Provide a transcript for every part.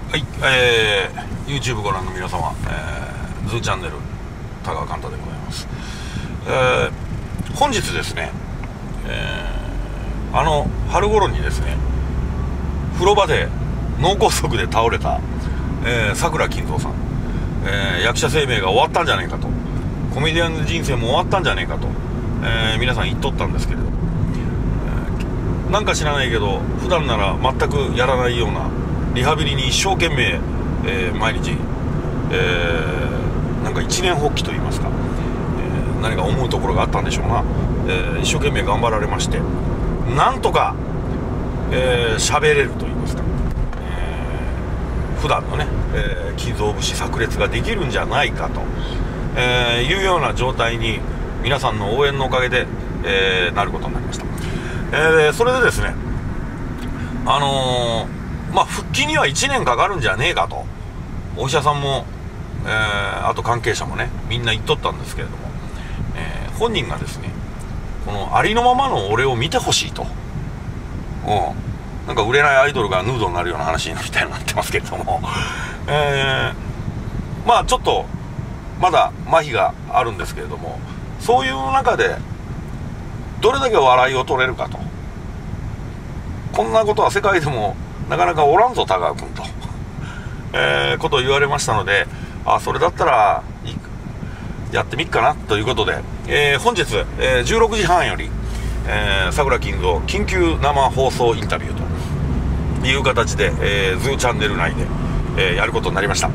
はい、YouTube ご覧の皆様、ズーチャンネル田川寛太でございます。本日ですね、春頃にですね、風呂場で脳梗塞で倒れた佐倉金蔵さん、役者生命が終わったんじゃないかと、コメディアン人生も終わったんじゃないかと、皆さん言っとったんですけれど、なんか知らないけど普段なら全くやらないようなリハビリに一生懸命、毎日、なんか一念発起といいますか、何か思うところがあったんでしょうな、一生懸命頑張られまして、なんとか喋れるといいますか、普段のね、金蔵節炸裂ができるんじゃないかと、いうような状態に皆さんの応援のおかげで、なることになりました。それでですね、復帰には1年かかるんじゃねえかと、お医者さんも、あと関係者もね、みんな言っとったんですけれども、本人がですね、このありのままの俺を見てほしいと、なんか売れないアイドルがヌードになるような話みたいになってますけれども、ちょっとまだ麻痺があるんですけれども、そういう中でどれだけ笑いを取れるかと、こんなことは世界でもなかなかおらんぞ田川君と、ことを言われましたので、それだったらやってみっかなということで、本日、16時半より、佐倉金蔵緊急生放送インタビューという形で、ズーチャンネル内で、やることになりました。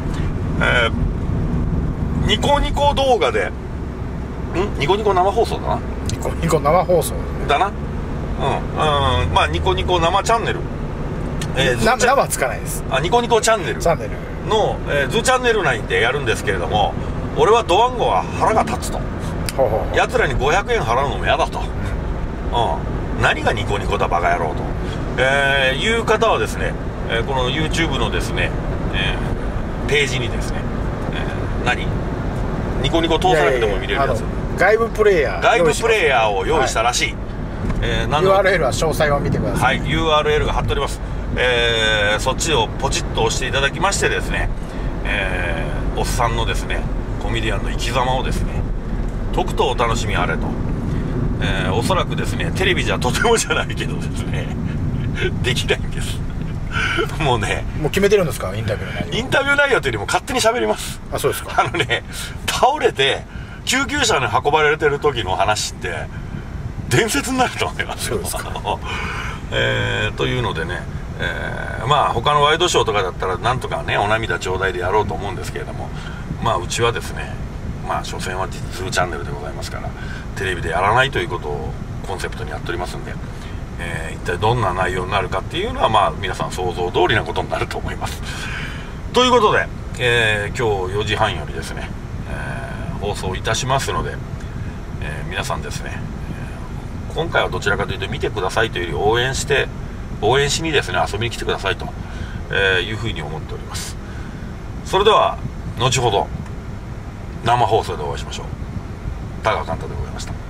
ニコニコ動画でニコニコ生放送だな、 ニコニコ生放送だな、ニコニコ生チャンネル、 生はつかないです。 ニコニコチャンネルの、ズーチャンネル内でやるんですけれども、俺はドワンゴは腹が立つと、やつらに500円払うのも嫌だと、何がニコニコだバカ野郎と、いう方はですね、この YouTube のですね、ページにですね、ニコニコ通さなくても見れるやつ、 外部プレイヤーを用意したらしい、 URL は詳細を見てください。 はい、URL が貼っております。そっちをポチッと押していただきましてですね、おっさんのですねコメディアンの生き様をですねとくとお楽しみあれと、おそらくですねテレビじゃとてもじゃないけどですねできないんですもう決めてるんですか、インタビューの内容。 インタビュー内容というよりも勝手に喋ります。 そうですか。 倒れて救急車に運ばれてる時の話って伝説になると思いますよ。というのでね、他のワイドショーとかだったらなんとかねお涙頂戴でやろうと思うんですけれども、うちはですね、所詮はズーチャンネルでございますから、テレビでやらないということをコンセプトにやっておりますんで、一体どんな内容になるかっていうのは皆さん想像通りなことになると思います。ということで、今日4時半よりですね、放送いたしますので、皆さんですね、今回はどちらかというと見てくださいというより応援しにですね遊びに来てくださいと、いうふうに思っております。それでは後ほど生放送でお会いしましょう。田川寛太でございました。